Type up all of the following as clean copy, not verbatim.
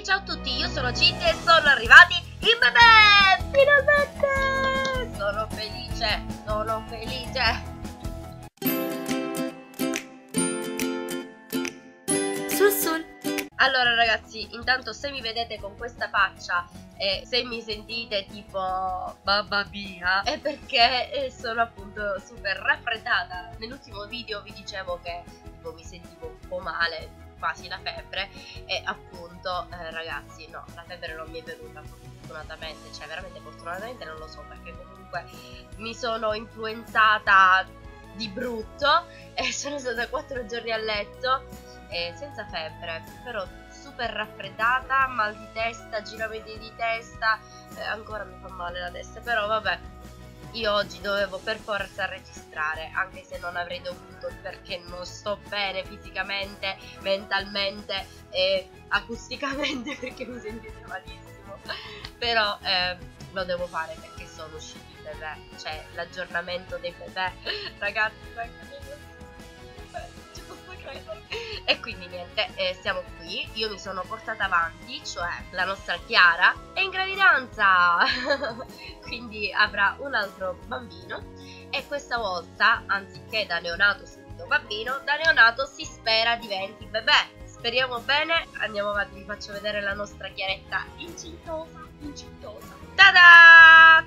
ciao a tutti, io sono Cinti e sono arrivati i bebè! Finalmente! Sono felice, sono felice! Sul. Allora ragazzi, intanto se mi vedete con questa faccia e se mi sentite tipo mamma mia, è perché sono appunto super raffreddata. Nell'ultimo video vi dicevo che tipo mi sentivo un po' male, quasi la febbre, e appunto ragazzi no, la febbre non mi è venuta fortunatamente, cioè veramente fortunatamente non lo so, perché comunque mi sono influenzata di brutto e sono stata 4 giorni a letto senza febbre, però super raffreddata, mal di testa, giramenti di testa, ancora mi fa male la testa, però vabbè. Io oggi dovevo per forza registrare, anche se non avrei dovuto, perché non sto bene fisicamente, mentalmente e acusticamente, perché mi sentite malissimo. Però lo devo fare perché sono usciti i bebè, cioè l'aggiornamento dei bebè. Ragazzi, ci posso credere. E quindi niente, siamo qui. Io mi sono portata avanti, cioè la nostra Chiara è in gravidanza. Quindi avrà un altro bambino. E questa volta, anziché da neonato subito bambino, da neonato si spera diventi bebè. Speriamo bene. Andiamo avanti, vi faccio vedere la nostra Chiaretta incintosa. Tada!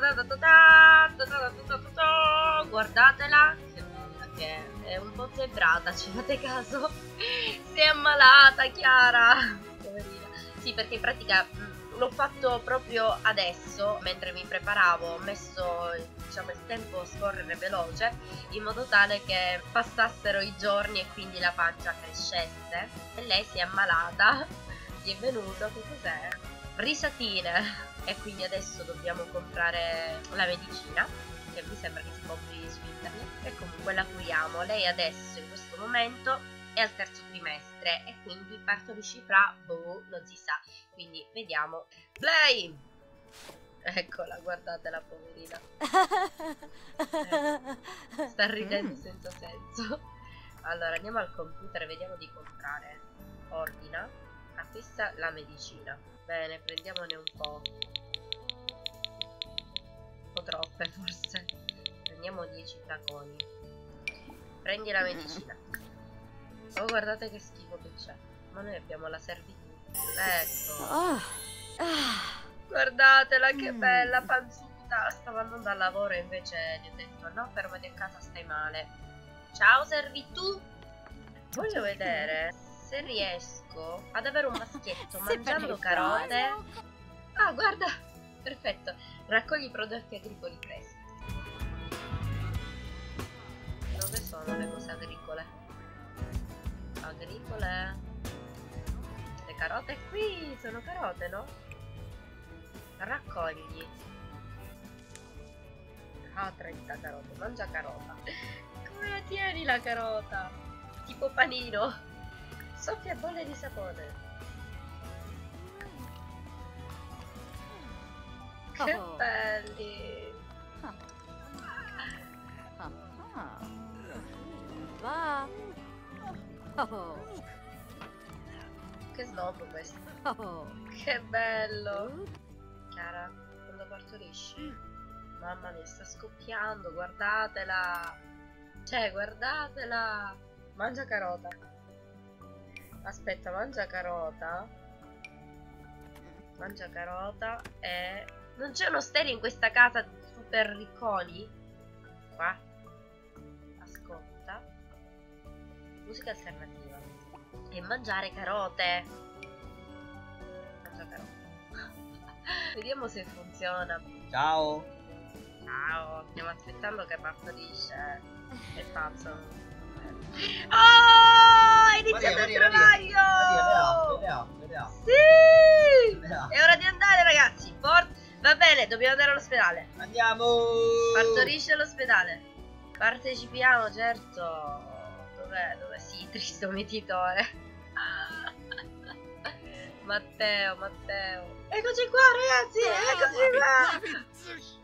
Guardatela, che bella che è un po' zebrata, ci fate caso? Si è ammalata Chiara, poverina. Sì, perché in pratica l'ho fatto proprio adesso, mentre mi preparavo, ho messo diciamo il tempo a scorrere veloce, in modo tale che passassero i giorni e quindi la pancia crescesse. E lei si è ammalata, gli è venuto, che cos'è? Risatine. E quindi adesso dobbiamo comprare la medicina, che mi sembra che si compri su internet, e comunque la curiamo. Lei adesso in questo momento è al terzo trimestre e quindi partorisce fra non si sa, quindi vediamo. Play! Eccola, guardate la poverina, sta ridendo senza senso. Allora andiamo al computer e vediamo di comprare. Ordina, acquista la medicina. Bene, prendiamone un po', troppe forse. Prendiamo 10 flaconi. Prendi la medicina. Oh, guardate che schifo che c'è. Ma noi abbiamo la servitù. Ecco. Guardatela che bella, panzuta. Stavo andando al lavoro e invece gli ho detto no, fermati a casa, stai male. Ciao servitù. Voglio vedere se riesco ad avere un maschietto mangiando carote. Ah, guarda, perfetto. Raccogli i prodotti agricoli freschi. Dove sono le cose agricole? Agricole. Le carote qui, sono carote, no? Raccogli. Ah, 30 carote, mangia carota. Come la tieni la carota? Tipo panino. Soffia bolle di sapone. Che belli. Va. Che snob questo. Che bello. Chiara, quando partorisci? Mamma mia, sta scoppiando, guardatela. Cioè, guardatela. Mangia carota. Aspetta, mangia carota. Mangia carota e... Non c'è uno stereo in questa casa super ricconi? Qua. Ascolta. Musica alternativa. E mangiare carote. Mangia carote. Vediamo se funziona. Ciao. Ciao. Stiamo aspettando che partorisce. È pazzo. Oh! È iniziato il travaglio! Vediamo. Sì! È ora di andare ragazzi. Va bene, dobbiamo andare all'ospedale. Andiamo! Partorisce all'ospedale. Partecipiamo, certo. Dov'è? Sì, triste mietitore. Matteo. Eccoci qua ragazzi, eccoci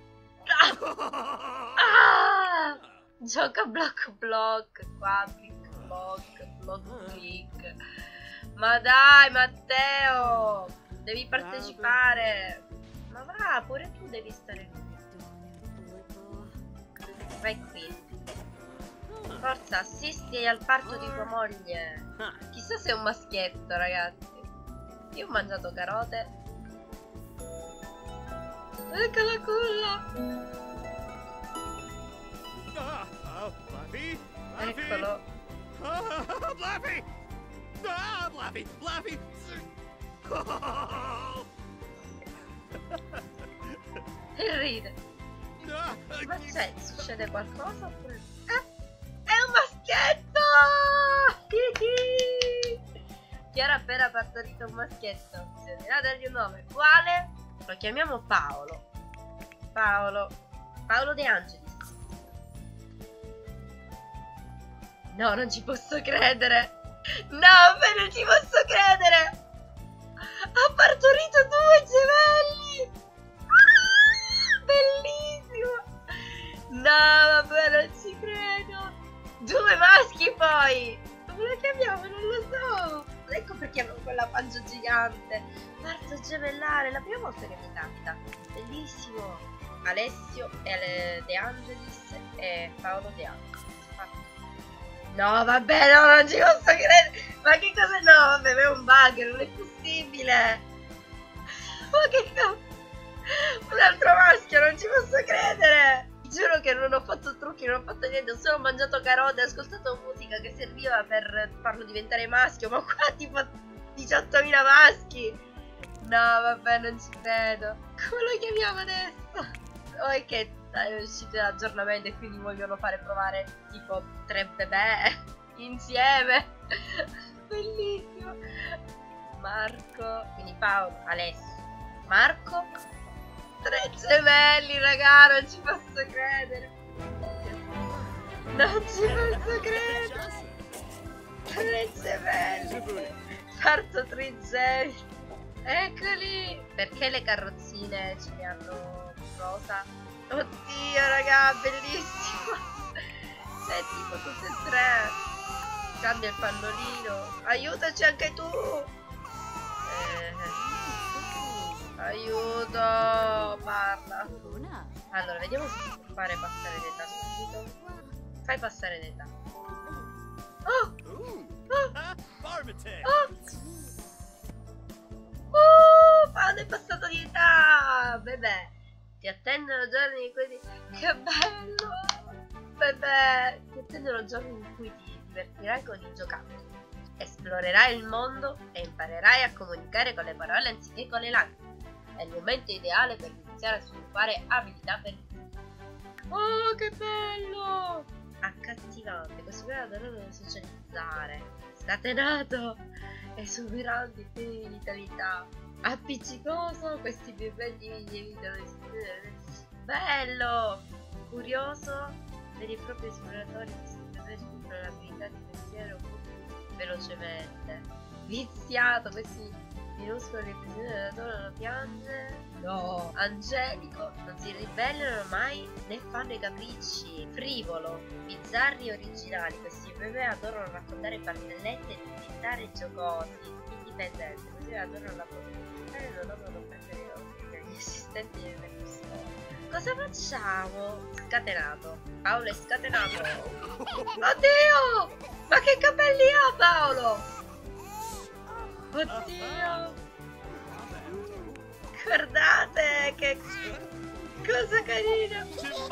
qua. Gioca block, qua, click, block, click. Ma dai Matteo. devi partecipare. Ma va, pure tu devi stare qui. Vai qui. Forza, assisti al parto di tua moglie. Chissà se è un maschietto, ragazzi. Io ho mangiato carote. Ecco la culla. Eccolo. Bluffy! Bluffy! Bluffy! E ride. Ma c'è, succede qualcosa oppure... è un maschietto! Chiara ha appena partorito un maschietto. Bisognerà dargli un nome. Quale? Lo chiamiamo Paolo. Paolo De Angelis. No, non ci posso credere. No, non ci posso credere. Ha partorito 2 gemelli. Bellissimo. No, vabbè, non ci credo. 2 maschi poi. Come lo chiamiamo? Non lo so. Ecco perché hanno quella pancia gigante. Parto gemellare, la prima volta che mi capita. Bellissimo. Alessio De Angelis e Paolo De Angelis. No, vabbè, no, non ci posso credere. Ma che cosa? No, vabbè, è un bug, non è possibile. Ma che cazzo? Un altro maschio, non ci posso credere. Giuro che non ho fatto trucchi, non ho fatto niente, ho solo mangiato carote e ascoltato musica che serviva per farlo diventare maschio. Ma qua tipo 18.000 maschi. No, vabbè, non ci credo. Come lo chiamiamo adesso? Oh, è che è uscito l'aggiornamento e quindi vogliono fare provare tipo 3 bebè insieme. Bellissimo. Marco, quindi Paolo, Alessio, Marco, 3 gemelli, raga, non ci posso credere. Non ci posso credere. 3 gemelli. Parto trigemi. Eccoli. Perché le carrozzine ce le hanno rosa? Oddio, raga, bellissimo. C'è tipo tutte e 3. Cambia il pannolino. Aiutaci anche tu. Aiuto. Parla. Allora, vediamo se si può fare passare l'età subito. Fai passare l'età. Oh! Paolo è passato di età. Bebè. Ti attendono giorni in cui Che bello! Bebè! Ti attendono giorni in cui ti divertirai con i giocattoli. Esplorerai il mondo e imparerai a comunicare con le parole anziché con le lacrime. È il momento ideale per iniziare a sviluppare abilità per tutti. Oh, che bello! Accattivante, così puoi adorare socializzare. Scatenato! Esuberante in pieni di vitalità. Appiccicoso, questi bebè dividi evitano di... Bello! Curioso, veri e propri esploratori che si scoprono l'abilità di pensiero un po' più velocemente. Viziato, questi minuscoli episodi adorano piange. No! Angelico, non si ribellano mai né fanno i capricci. Frivolo, bizzarri e originali, questi bebè adorano raccontare barzellette e diventare giocosi. Indipendenti, così adorano la produzione. Non amano prendere gli assistenti nelle custode. Cosa facciamo? Scatenato. Paolo è scatenato. Oddio! Ma che capelli ha Paolo? Oddio! Guardate che cosa carina!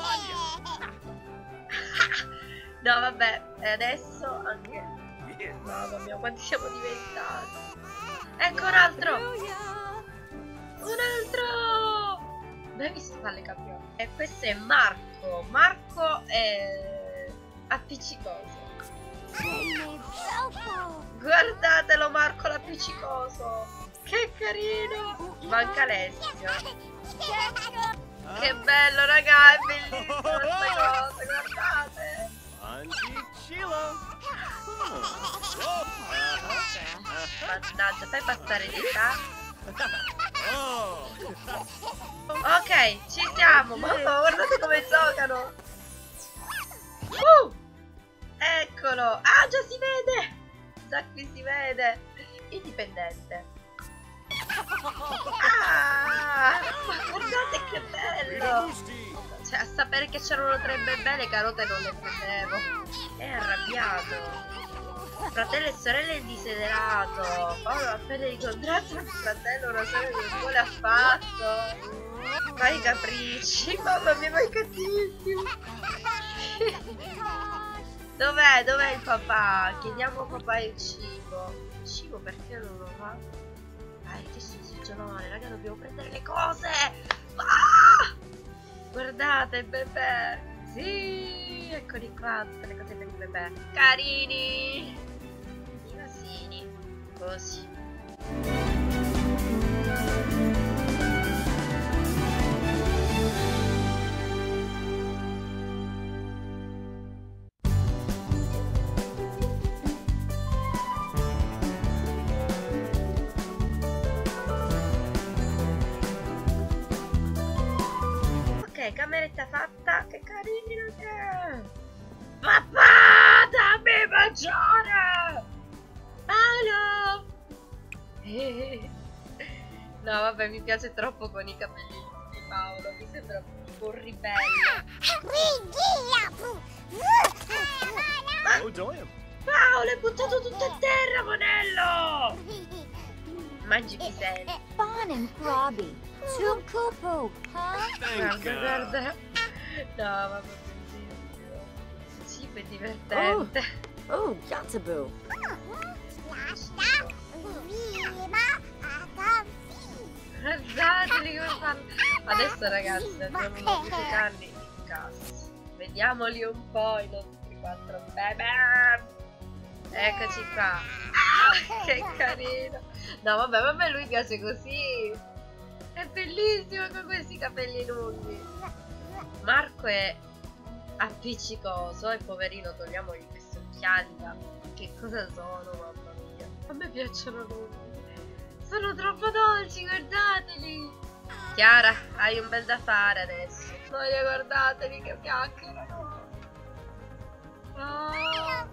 No, vabbè, e adesso anche... Mamma mia, quanti siamo diventati! Ecco un altro! Un altro! Dove hai visto tale campione? E questo è Marco. Marco è appiccicoso. Guardatelo Marco l'appiccicoso. Che carino. Manca Alessio. Che bello raga, è bellissima questa cosa, guardate. Mannaggia, fai passare di età. Ok, ci siamo. Mamma, guardate come giocano. Eccolo. Ah, già si vede. Già qui si vede. Indipendente. perché c'erano 3 bebè, le carote non le prendevo. È arrabbiato. Fratello e sorella è desiderato. Paolo ha appena incontrato il fratello, una sorella che non vuole affatto. Vai capricci, mamma mia, vai cattivissimo. Dov'è? Dov'è il papà? Chiediamo a papà il cibo. Il cibo perché non lo fa? Dai, che suggeronone, raga, dobbiamo prendere le cose. Ah! Guardate, bebè. Sì, eccoli qua, tutte le cose per il bebè. Carini. I vasini. Così. Ok, cameretta fatta. Che carino che è. Papà, dammi mangiare. Paolo. No, vabbè, mi piace troppo con i capelli di Paolo. Mi sembra tipo un ribelle. Oh, damn. Paolo, hai buttato tutto a terra, monello. Mangi piselli. Fun and frobby. Too cuckoo, huh? Thank God. Guarda. No, vabbè, bellissimo. Il cibo è divertente. Oh, Yataboo. Guardateli come fanno. Adesso ragazzi dobbiamo modificarli in casa. Vediamoli un po' i nostri 4 bebè. Eccoci qua. Ah, che carino. No vabbè, a me lui piace così. È bellissimo con questi capelli lunghi. Marco è appiccicoso e poverino, togliamogli questi occhiali da... Che cosa sono, mamma mia. A me piacciono lunghi. Sono troppo dolci, guardateli. Chiara, hai un bel da fare adesso. Guardateli che chiacchierano. Oh.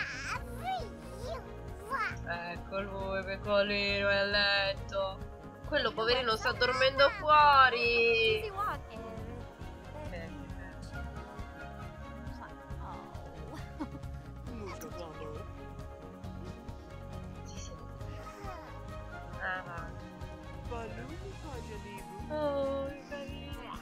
Ecco lui, piccolino, è a letto. Quello poverino sta dormendo fuori. Sì, sì. Ah, va. Oh, che carino.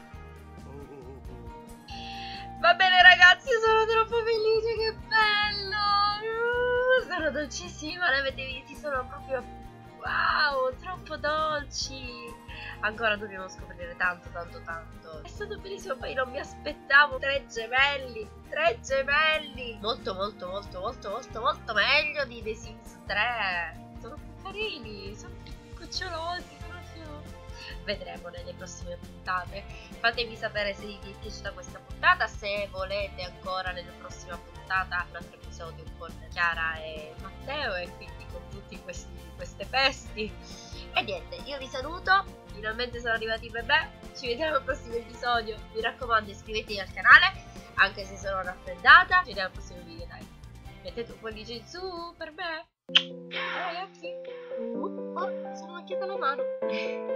Va bene ragazzi, sono troppo felice, che bello. Sono dolcissimi, ma li avete visti, sono proprio wow, troppo dolci. Ancora dobbiamo scoprire tanto. È stato bellissimo, poi non mi aspettavo 3 gemelli. Molto meglio di The Sims 3. Sono più carini, sono più cucciolosi proprio. Vedremo nelle prossime puntate. Fatemi sapere se vi è piaciuta questa puntata, se volete ancora nella prossima puntata un altro episodio con Chiara e Matteo e quindi con tutti queste pesti. E niente, io vi saluto, finalmente sono arrivati i bebè, ci vediamo al prossimo episodio, mi raccomando iscrivetevi al canale, anche se sono raffreddata, ci vediamo al prossimo video, dai, mettete un pollice in su per me, ciao ragazzi, sono macchiata la mano.